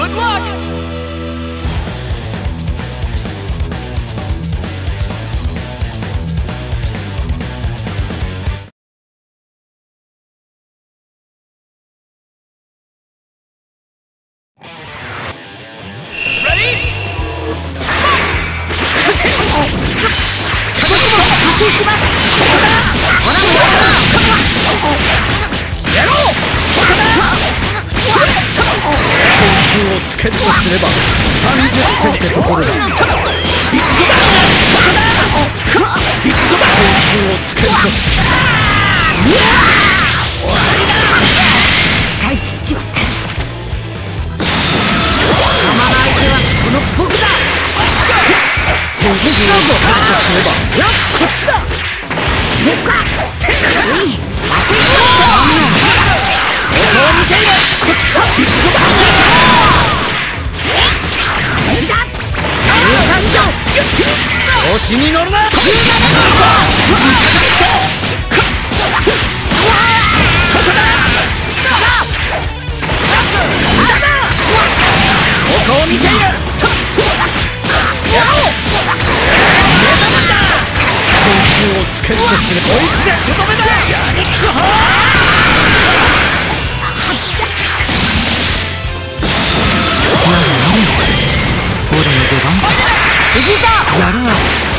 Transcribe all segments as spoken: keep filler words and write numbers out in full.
Good luck! つけるとすればさんじゅってんってところだ。点数をつけるとすき使い切っちまった。貴様の相手はこの僕だ。点数をつけるとすればこっちだ。もうかてかいい忘れちまった。ここを見ていろ。こっちだ。調子に乗るな。ここを見ている。点数をつけるとすれば追いつけとどめだ。俺の出番だ。やるな。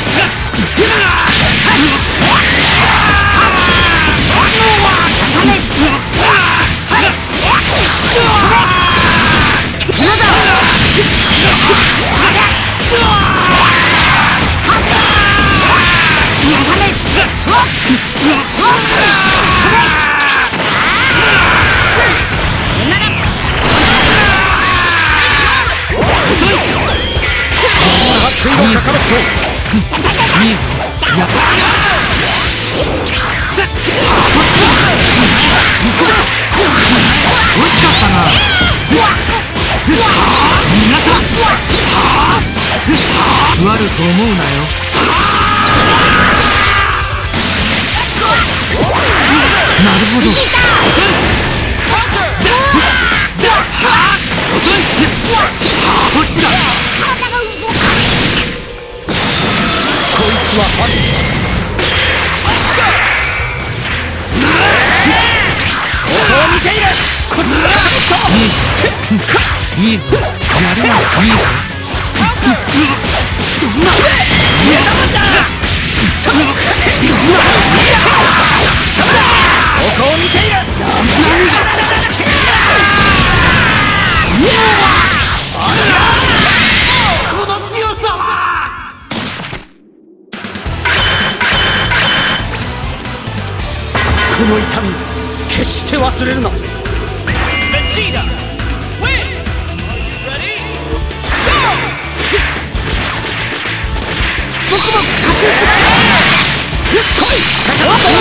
悪く思うなよ。なるほど。こっちだ。こいつはある。ここを見ている。こっちだ。いいぞ。やるよ。いいぞ。そんなここを見ている。この強さは。この痛み決して忘れるな。僕も勝ちすらない。来い。かかったよ。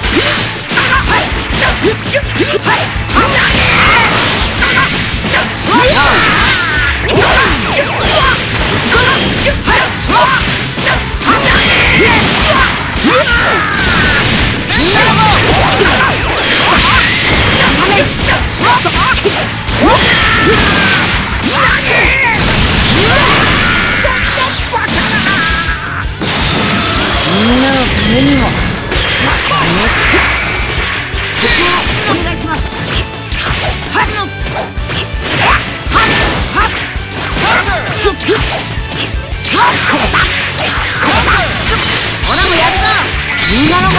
みんなのためにもここをお願いします。はっのはっはっすっこうだこうだ。オラもやるぞ。みんなのも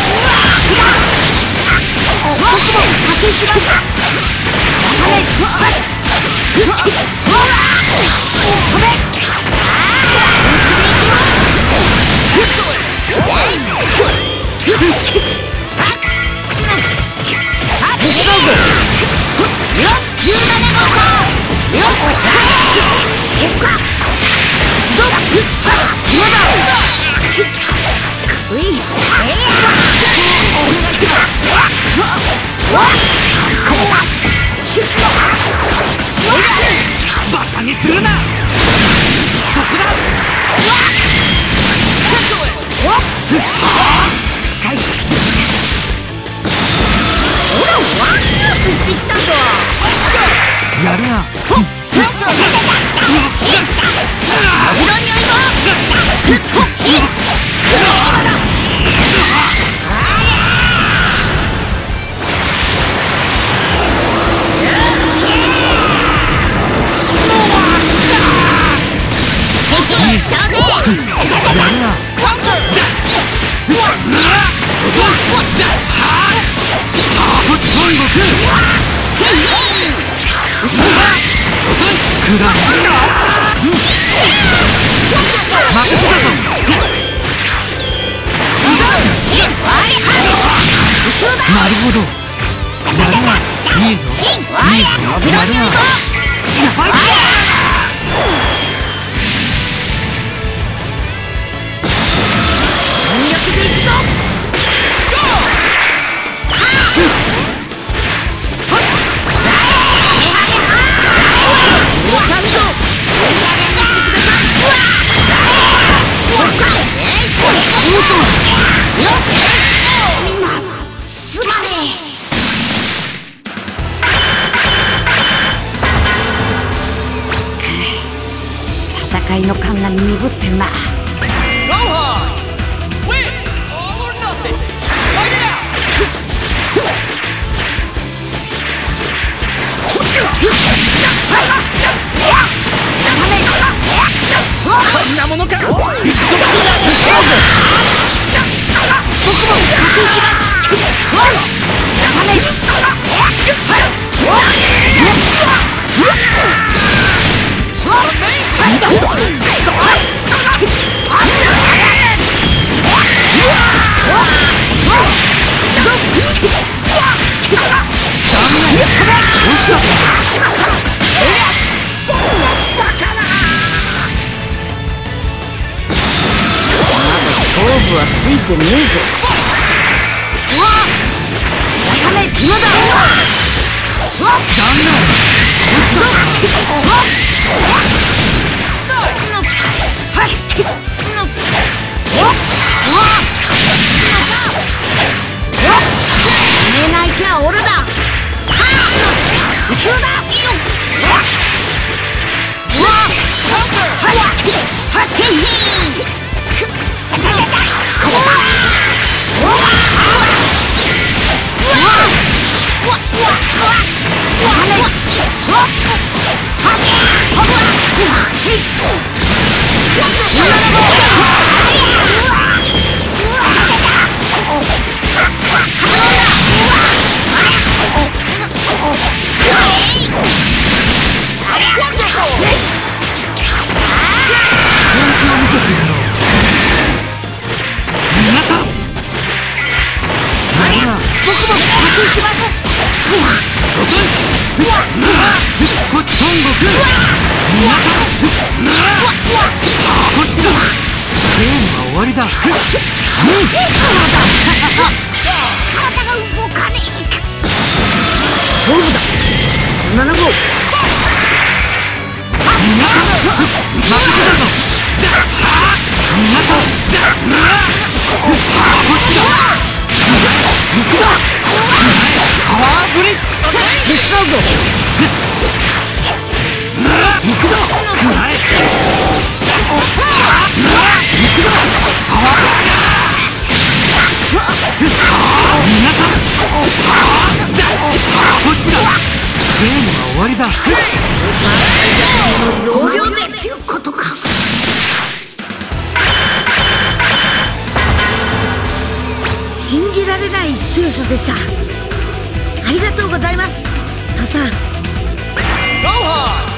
僕も加勢します。飛べ。バカにするな。 いぞ。やるな。孫悟空スクラム負けつかぞ。なるほど。やるな。いいぞいいぞ。やるな。やばい。全力でいくぞ。みんなすまねえ。戦いの感が鈍ってるな。こんなものか。ビッグシーラーズステージ。僕も加勢します。サメ。勝負はついてねえぞ。うわっやめ今だ。うわっダメだ。どうした。はい寝ないきゃ俺だ。後ろだ。いいよ。うわっはいはいはい信じられない強さでした。ありがとうございます、トさん。